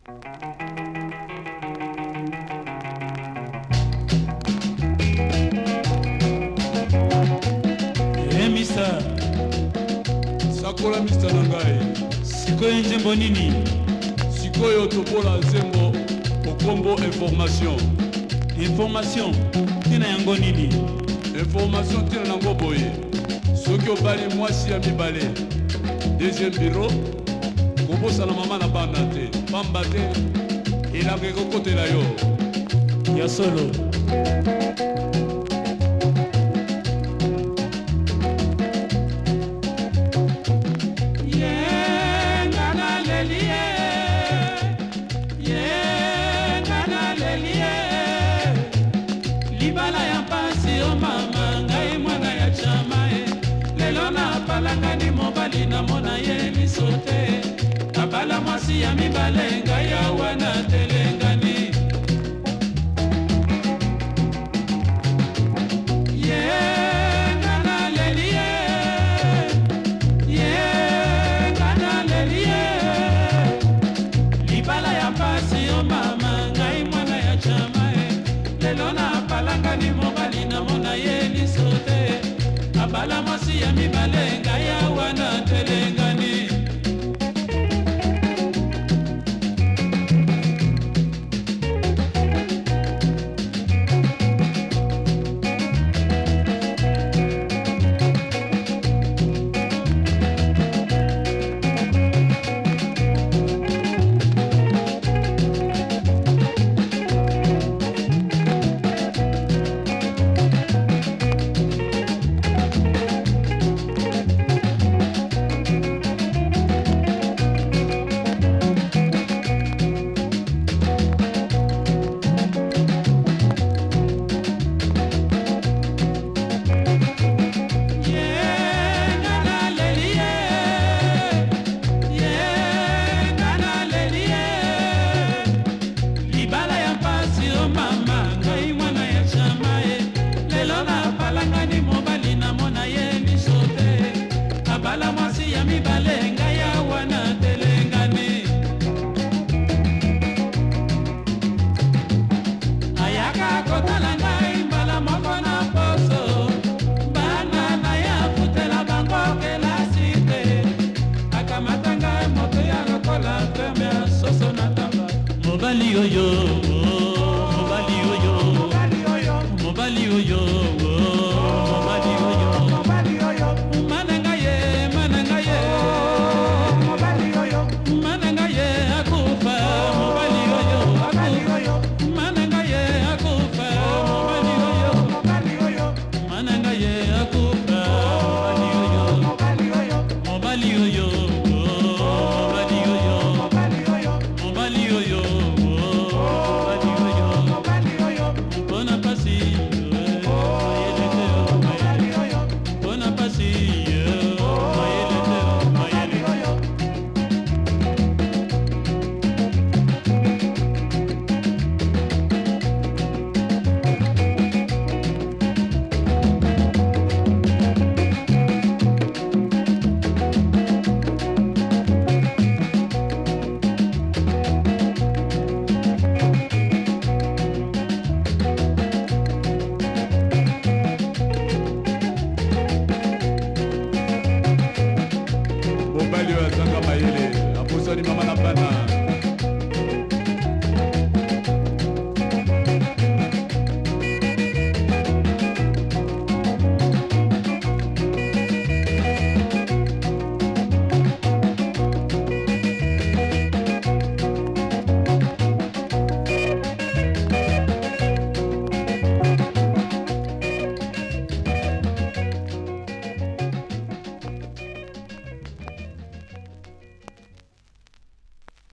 Mr. Sakola Mr. Nangai. Sikoyo nzembo nini? Sikoyo topola nzembo okombo information. Information tina yango nini? Information tina nango boye. Soki obali mwasi ya mibale. Deuxième bureau. Kobosana mama na banda te. Pamba te. Elanga ekokotela yo. Ya solo. Libala ya pasi o mama ngai mwana ya chama lelo na palanga ni mobali na mona ye miso te abala mwasi ya mibale ngai awa na telengani libala ya pasi o mama ngai mwana ya chama lelo na palanga ni mobali na mona ye liso te abala mwasi ya mibale ngai awa na telengani abala mwasi ya mibale ngai awa na telengani ayaka kotala ngai mbala moko na poso bana na ya futela bango kelasi te akamata ngai moto ya lokola peme ya soso na tamba mobali oyo mobali oyo mobali oyo Mobali oyo azanga mayele aposani mama na bana